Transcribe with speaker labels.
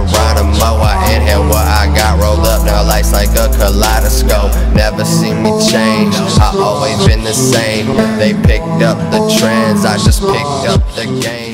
Speaker 1: Geronimo. I inhale what I got rolled up, now life's like a kaleidoscope. Never seen me change, I always been the same. They picked up the trends, I just picked up the game.